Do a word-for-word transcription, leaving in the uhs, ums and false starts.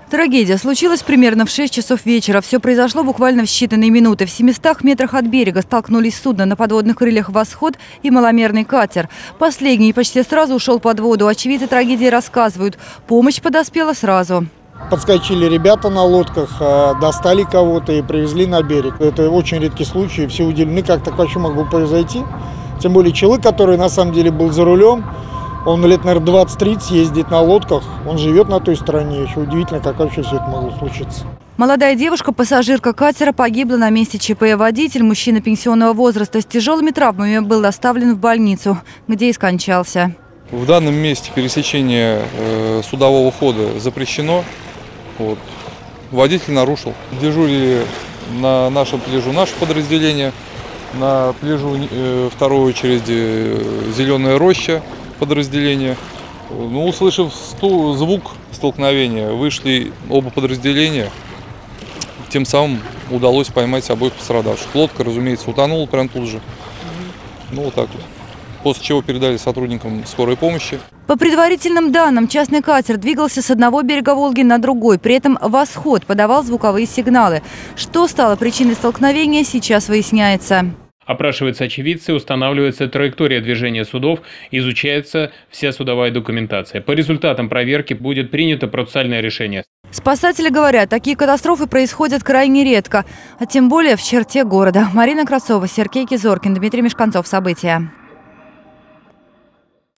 Трагедия случилась примерно в шесть часов вечера. Все произошло буквально в считанные минуты. В семистах метрах от берега столкнулись судно на подводных крыльях «Восход» и маломерный катер. Последний почти сразу ушел под воду. Очевидцы трагедии рассказывают. Помощь подоспела сразу. Подскочили ребята на лодках, достали кого-то и привезли на берег. Это очень редкий случай. Все удивлены, как так вообще могло произойти. Тем более человек, который на самом деле был за рулем, он лет, наверное, двадцать-тридцать ездит на лодках. Он живет на той стороне. Еще удивительно, как вообще все это могло случиться. Молодая девушка, пассажирка катера, погибла на месте ЧП. Водитель, мужчина пенсионного возраста, с тяжелыми травмами был доставлен в больницу, где и скончался. В данном месте пересечение э, судового хода запрещено. Вот. Водитель нарушил. Дежурили на нашем пляжу наше подразделение. На пляжу э, второй очереди э, «Зеленая роща» подразделение. Ну, услышав сту, звук столкновения, вышли оба подразделения. Тем самым удалось поймать обоих пострадавших. Лодка, разумеется, утонула прямо тут же. Ну, вот так вот. После чего передали сотрудникам скорой помощи. По предварительным данным, частный катер двигался с одного берега Волги на другой. При этом «Восход» подавал звуковые сигналы. Что стало причиной столкновения, сейчас выясняется. Опрашиваются очевидцы, устанавливается траектория движения судов, изучается вся судовая документация. По результатам проверки будет принято процессуальное решение. Спасатели говорят, такие катастрофы происходят крайне редко, а тем более в черте города. Марина Красова, Сергей Кизоркин, Дмитрий Мешканцов. События.